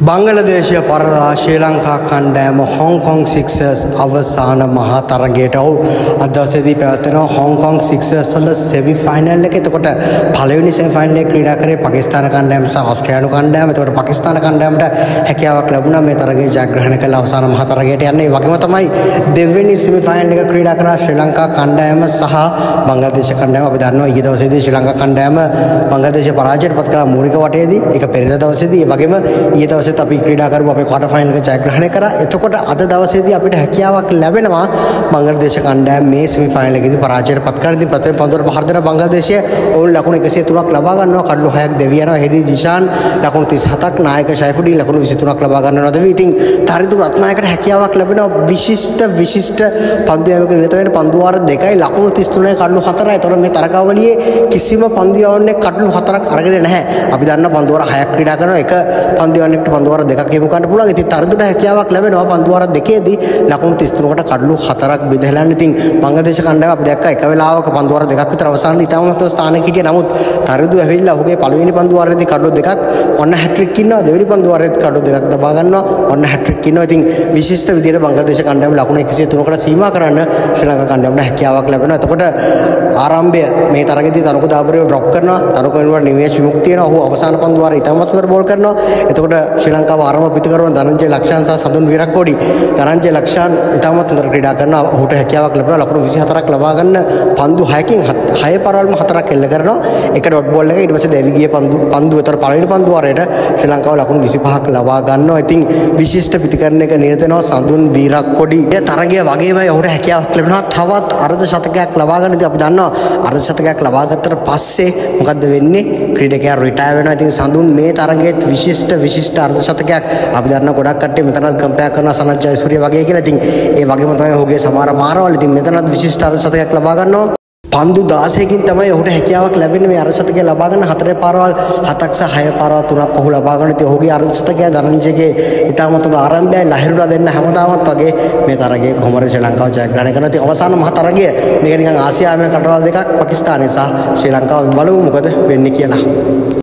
බංගලදේශය පරදා ශ්‍රී ලංකා කණ්ඩායම හොංකොං සික්සර්ස් අවසාන මහා තරගයට අද දවසේදී පැවැත්වෙනවා හොංකොං සික්සර්ස් වල සෙමි ෆයිනල් එක. එතකොට පළවෙනි සෙමි ෆයිනල් එක ක්‍රීඩා කරේ පාකිස්තාන කණ්ඩායම සහ ඕස්ට්‍රේලියානු කණ්ඩායම. එතකොට පාකිස්තාන කණ්ඩායමට හැකියාවක් ලැබුණා මේ තරගයේ ජයග්‍රහණය කළ අවසාන මහා තරගයට යන්න. ඒ වගේම තමයි දෙවෙනි සෙමි ෆයිනල් එක ක්‍රීඩා කරා ශ්‍රී ලංකා කණ්ඩායම සහ බංග්ලාදේශ කණ්ඩායම. අපි දන්නවා ඊයේ දවසේදී ශ්‍රී ලංකා කණ්ඩායම බංග්ලාදේශ පරාජයට පත් කළ මූලික වටයේදී ඒක පෙරේද දවසේදී. ඒ වගේම ඊයේ දවසේ අපි ක්‍රීඩා කරමු අපේ ක්වාටර් ෆයිනල් එක ජයග්‍රහණය කරා. එතකොට අද දවසේදී අපිට හැකියාවක් ලැබෙනවා බංග්ලාදේශ කණ්ඩායම මේ සෙමි ෆයිනල් එකේදී පරාජයට පත් කරන ඉතින් ප්‍රථම පන්දුවට පහර දෙන බංග්ලාදේශය ඕල් ලකුණු 103ක් ලබා ගන්නවා. කඩලු 6ක් දෙවි යනවා. එහිදී ජිෂාන් ලකුණු 37ක්, නායක ෂයිෆුඩි ලකුණු 23ක් ලබා ගන්නවා. දෙවි ඉතින් තරිදු රත්නායකට හැකියාවක් ලැබෙනවා විශිෂ්ට පන්දු යෑමක නිරත වෙන පන්දු වාර 2යි ලකුණු 33යි කඩලු 4යි. එතකොට මේ තරගාවලියේ කිසිම පන්දු යවන්නේ කඩලු 4ක් අරගෙන නැහැ. අපි දන්නවා පන්දු වාර 6ක් ක්‍රීඩා කරනවා. එක පන්දු යවන්නෙක්ට පන්දු වාර 2ක් යමු ගන්න පුළුවන්. ඉතින් තරිදුට හැකියාවක් ලැබෙනවා පන්දු වාර 2ේදී ලකුණු 33කට කඩලු 4ක් බෙදලා යන. ඉතින් බංග්ලාදේශ කණ්ඩායම අපි දැක්කා එක වෙලාවක පන්දු වාර 2ක් විතර අවසානයේ ඉතාමත් ස්ථානයක හිටියා. නමුත් තරිදු ඇවිල්ලා ඔහුගේ පළවෙනි පන්දු වාරයේදී කඩලු 2ක් ඔන්න හැට්‍රික් ඉන්නවා. දෙවෙනි පන්දු වාරයේදී කඩලු 2ක් ලබා ගන්නවා. ඔන්න හැට්‍රික් ඉන්නවා. ඉතින් විශිෂ්ට විදිහට බංග්ලාදේශ කණ්ඩායම ලකුණු 103කට සීමා කරන්න ශ්‍රී ලංකා කණ්ඩායමට හැකියාවක් ලැබෙනවා. එතකොට ආරම්භය මේ තරගයේදී තරුක දාබරිව ඩ්‍රොප් කරනවා. තරුක වෙනුවට නිමේෂ් විමුක්තිය වෙනවා. ඔහු අවසාන පන්දු වාරයේ ඉතාමත් හොඳට බෝල් කරනවා. එතකොට ශ්‍රී ලංකාව ආරම්භ පිටකරන ධනංජය ලක්ෂාන් සහ සඳුන් විරක්කොඩි. ධනංජය ලක්ෂාන් ඉතාමත් හොඳට ක්‍රීඩා කරනවා. ඔහුට හැකියාවක් ලැබෙනවා ලකුණු 24ක් ලබා ගන්න. පන්දු 6කින් 6 පාරවල්ම 4ක් එල්ල කරනවා. එක ඩොට් බෝල් එක ඊට පස්සේ දෙවි ගිය පන්දු ඒතර පළවෙනි පන්දු වාරයට ශ්‍රී ලංකාව ලකුණු 25ක් ලබා ගන්නවා. ඉතින් විශිෂ්ට පිටිකරණයක නිරත වෙනවා සඳුන් විරක්කොඩි. ඒ තරගය වගේමයි ඔහුට හැකියාවක් ලැබෙනවා තවත් අර්ධ ශතකයක් ලබා ගන්න. ඉතින් අපි දන්නවා අර්ධ ශතකයක් ලබා ගත්තට පස්සේ මොකද්ද වෙන්නේ? ක්‍රීඩකයා රිටයර් වෙනවා. ඉතින් සඳුන් මේ තරගයේත් විශිෂ්ට අර්ධ ශතකයක් අපි දන්නවා ගොඩක් කට්ටිය මෙතනත් කම්පෙයාර් කරනවා සනත් ජයසූරිය වගේ කියලා. ඉතින් ඒ වගේම තමයි ඔහුගේ සමහර පාරවල් ඉතින් මෙතනත් විශිෂ්ට අර්ධ ශතකයක් ලබා ගන්නවා. පන්දු 16කින් තමයි ඔහුට හැකියාවක් ලැබෙන්නේ මේ අර්ධ ශතකය ලබා ගන්න. 4 පාරවල් 7ක් සහ 6 පාරවල් 3ක් ඔහු ලබා ගන්න. ඉතින් ඔහුගේ අර්ධ ශතකය ධනංජයගේ ඉතාමත් හොඳ ආරම්භයයි ලහිරුලා දෙන්න හැමදාමත් වගේ මේ තරගයේ කොහොමද ශ්‍රී ලංකාව ජයග්‍රහණය කරනවා. ඉතින් අවසාන මහ තරගය මේක නිකන් ආසියාවේ කටවල් දෙකක් පාකිස්තානයේ සහ ශ්‍රී ලංකාව බලමු මොකද වෙන්නේ කියලා.